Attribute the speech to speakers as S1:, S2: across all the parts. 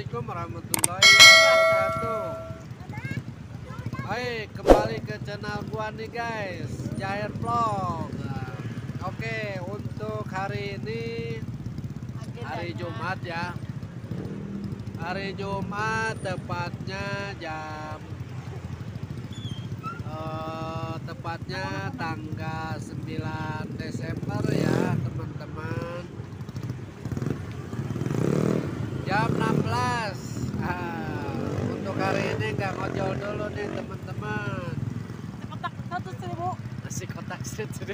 S1: Assalamualaikum warahmatullahi wabarakatuh. Hai, kembali ke channel gua nih guys, Jair Vlog. Oke, untuk hari ini hari Jumat ya. Hari Jumat tepatnya tepatnya tanggal 9 Desember ya teman-teman, jam 16. Untuk hari ini nggak ngojol dulu nih teman-teman.
S2: Kotak 1.000.
S1: Nasi kotak 1.000.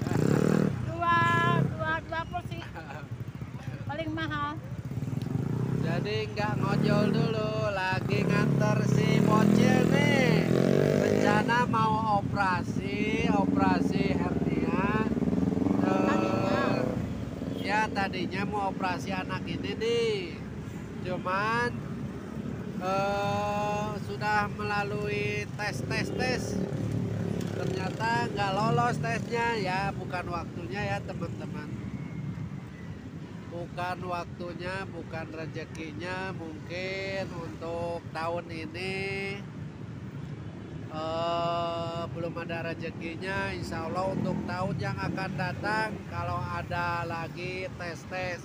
S2: dua porsi paling mahal.
S1: Jadi nggak ngojol dulu, lagi nganter si bocil nih. Rencana mau operasi hernia. Ya tadinya mau operasi anak ini nih, cuman sudah melalui tes, ternyata nggak lolos tesnya ya. Bukan waktunya ya teman-teman, bukan waktunya, bukan rezekinya. Mungkin untuk tahun ini belum ada rezekinya. Insya Allah untuk tahun yang akan datang, kalau ada lagi tes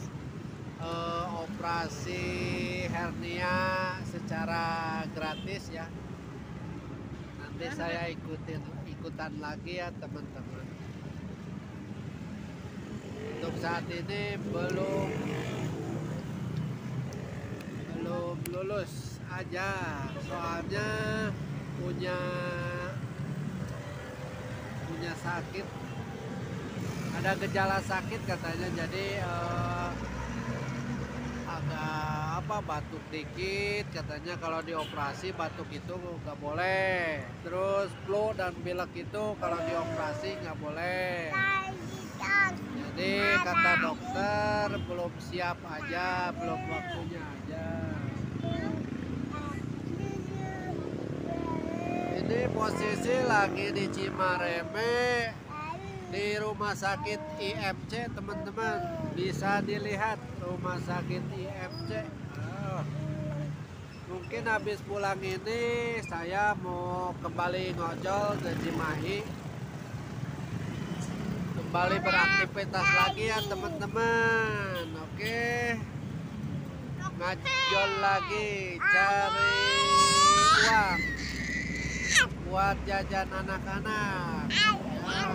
S1: operasi hernia secara gratis ya, nanti saya ikutan lagi ya teman-teman. Untuk saat ini belum lulus aja, soalnya punya sakit, ada gejala sakit katanya. Jadi agak batuk dikit katanya. Kalau dioperasi batuk itu nggak boleh, terus flu dan pilek itu kalau dioperasi nggak boleh. Jadi kata dokter belum siap aja, belum waktunya aja. Ini posisi lagi di Cimareme, di rumah sakit IMC teman-teman. Bisa dilihat rumah sakit IMC. Mungkin habis pulang ini saya mau kembali ngojol ke Cimahi, kembali beraktivitas lagi ya teman-teman. Oke, ngajol lagi, cari uang buat jajan anak-anak ya.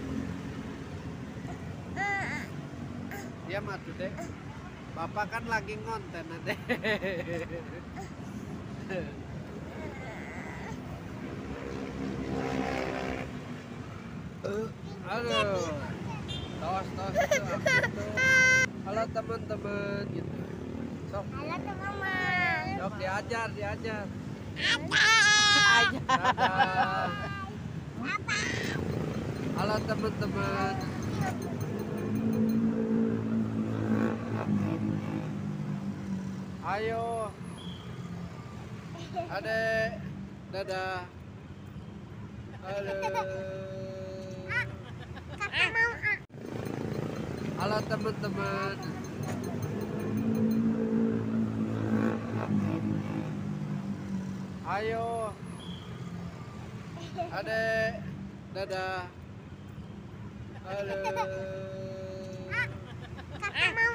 S1: Dia matu deh, bapak kan lagi ngonten deh. Halo, tos itu. Halo teman-teman gitu. Sok.
S2: Halo teman-teman.
S1: Sok diajar.
S2: Ajar.
S1: Dadah. Halo teman-teman. Ayo. Adek. Dadah. Halo. Halo teman-teman. Ayo. Adek. Dadah. Halo.
S2: Kakak mau